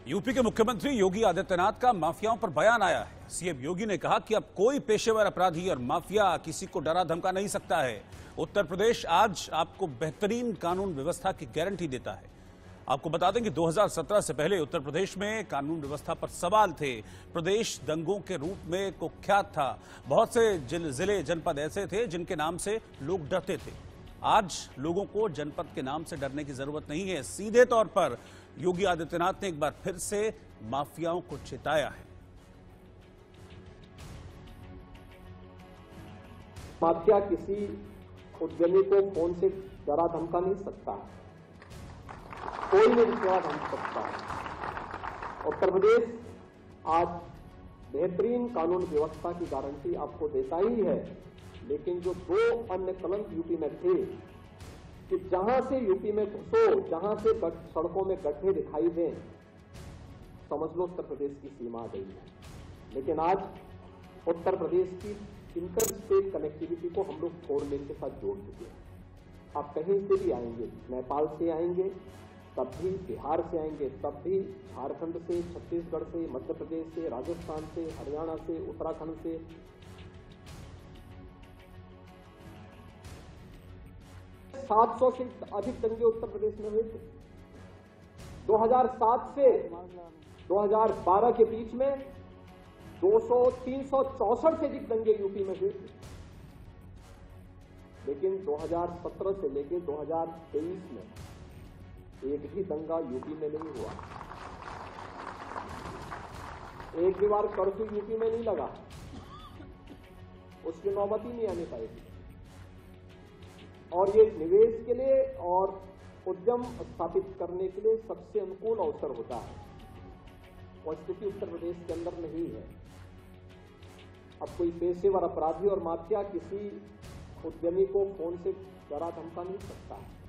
UP के मुख्यमंत्री योगी आदित्यनाथ का माफियाओं पर बयान आया है। सीएम योगी ने कहा कि अब कोई पेशेवर अपराधी और माफिया किसी को डरा धमका नहीं सकता है। उत्तर प्रदेश आज आपको बेहतरीन कानून व्यवस्था की गारंटी देता है। आपको बता दें कि 2017 से पहले उत्तर प्रदेश में कानून व्यवस्था पर सवाल थे। प्रदेश दंगों के रूप में कुख्यात था। बहुत से जिले जनपद ऐसे थे जिनके नाम से लोग डरते थे। आज लोगों को जनपद के नाम से डरने की जरूरत नहीं है। सीधे तौर पर योगी आदित्यनाथ ने एक बार फिर से माफियाओं को चेताया है। माफिया किसी उद्यमी को फोन से डरा धमका नहीं सकता, कोई नहीं डरा धमका सकता। उत्तर प्रदेश आज बेहतरीन कानून व्यवस्था की गारंटी आपको देता ही है, लेकिन जो दो अन्य कलंक यूपी में थे कि जहां से यूपी में घुसो, जहां से सड़कों में गड्ढे दिखाई दें, समझ लो उत्तर प्रदेश की सीमा आ गई है। लेकिन आज उत्तर प्रदेश की इंटर स्टेट कनेक्टिविटी को हम लोग 4 लेन के साथ जोड़ चुके हैं। आप कहीं से भी आएंगे, नेपाल से आएंगे तब भी, बिहार से आएंगे तब भी, झारखंड से, छत्तीसगढ़ से, मध्य प्रदेश से, राजस्थान से, हरियाणा से, उत्तराखंड से, 700 से अधिक दंगे उत्तर प्रदेश में हुए थे। 2007 से 2012 के बीच में 364 से अधिक दंगे यूपी में हुए थे। लेकिन 2017 से लेकर 2023 में एक भी दंगा यूपी में नहीं हुआ। एक भी बार कर्फ्यू यूपी में नहीं लगा, उसकी नौबत ही नहीं आने पाएगी। और ये निवेश के लिए और उद्यम स्थापित करने के लिए सबसे अनुकूल अवसर होता है, और स्थिति उत्तर प्रदेश के अंदर नहीं है। अब कोई पेशेवर अपराधी और माफिया किसी उद्यमी को फोन से डरा धमका नहीं सकता है।